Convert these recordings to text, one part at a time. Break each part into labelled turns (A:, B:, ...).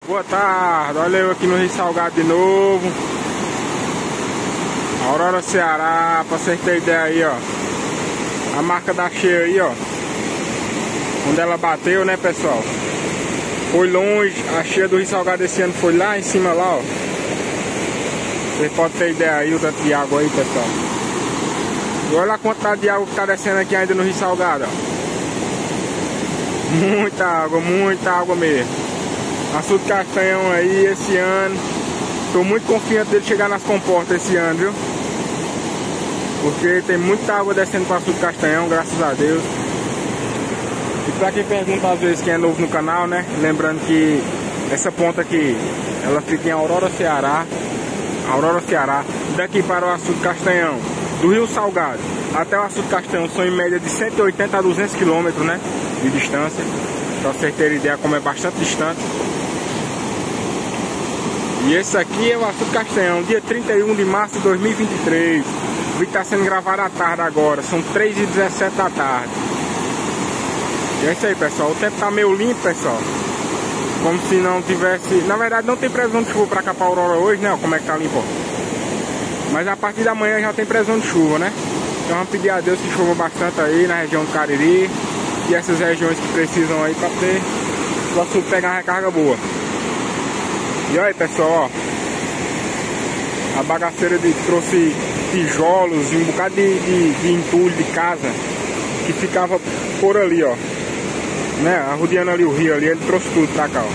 A: Boa tarde, olha eu aqui no Rio Salgado de novo. Aurora, Ceará, pra vocês terem ideia aí, ó. A marca da cheia aí, ó. Onde ela bateu, né, pessoal? Foi longe, a cheia do Rio Salgado esse ano foi lá em cima, lá, ó. Vocês podem ter ideia aí o tanto de água aí, pessoal. E olha a quantidade de água que tá descendo aqui ainda no Rio Salgado, ó. Muita água mesmo. Açude Castanhão aí esse ano. Tô muito confiante dele chegar nas comportas esse ano, viu? Porque tem muita água descendo para Açude Castanhão, graças a Deus. E pra quem pergunta às vezes quem é novo no canal, né? Lembrando que essa ponta aqui, ela fica em Aurora, Ceará. Aurora, Ceará. Daqui para o Açude Castanhão, do Rio Salgado até o Açude Castanhão, são em média de 180 a 200 km, né? De distância. Pra vocês terem ideia como é bastante distante. E esse aqui é o Açude Castanhão, dia 31 de março de 2023. O vídeo está sendo gravado à tarde agora, são 3h17 da tarde. E é isso aí, pessoal, o tempo tá meio limpo, pessoal. Como se não tivesse... Na verdade não tem previsão de chuva para cá para Aurora hoje, né? Como é que tá limpo, ó. Mas a partir da manhã já tem previsão de chuva, né? Então vamos pedir a Deus que chova bastante aí na região do Cariri e essas regiões que precisam aí para ter o açude pegar uma recarga boa. E olha aí, pessoal, ó, a bagaceira trouxe tijolos e um bocado de entulho de casa que ficava por ali, ó, né, arrodeando ali o rio ali, ele trouxe tudo pra cá, ó.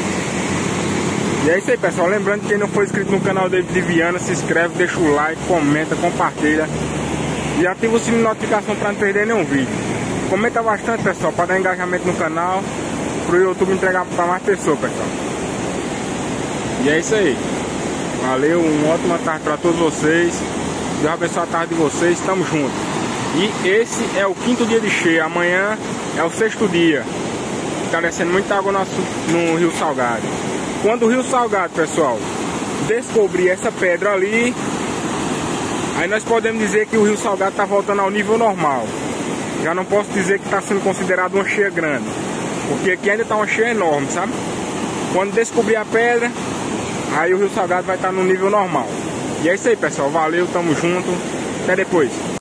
A: E é isso aí, pessoal, lembrando que quem não for inscrito no canal David Viana, se inscreve, deixa o like, comenta, compartilha e ativa o sininho de notificação pra não perder nenhum vídeo. Comenta bastante, pessoal, para dar engajamento no canal, pro YouTube entregar pra mais pessoas, pessoal. E é isso aí. Valeu, uma ótima tarde para todos vocês. Deus abençoe a tarde de vocês. Tamo junto. E esse é o 5º dia de cheia. Amanhã é o 6º dia. Tá descendo muita água no Rio Salgado. Quando o Rio Salgado, pessoal, descobrir essa pedra ali, aí nós podemos dizer que o Rio Salgado tá voltando ao nível normal. Já não posso dizer que tá sendo considerado uma cheia grande, porque aqui ainda tá uma cheia enorme, sabe? Quando descobrir a pedra, aí o Rio Salgado vai estar no nível normal. E é isso aí, pessoal. Valeu, tamo junto. Até depois.